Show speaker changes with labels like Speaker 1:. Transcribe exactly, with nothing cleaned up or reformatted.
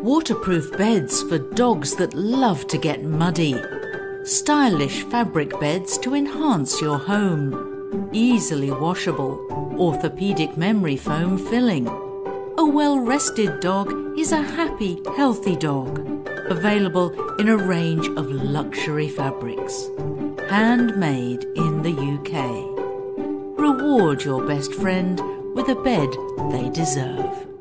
Speaker 1: Waterproof beds for dogs that love to get muddy. Stylish fabric beds to enhance your home. Easily washable, orthopedic memory foam filling. A well-rested dog is a happy, healthy dog. Available in a range of luxury fabrics. Handmade in the U K. Reward your best friend with a bed they deserve.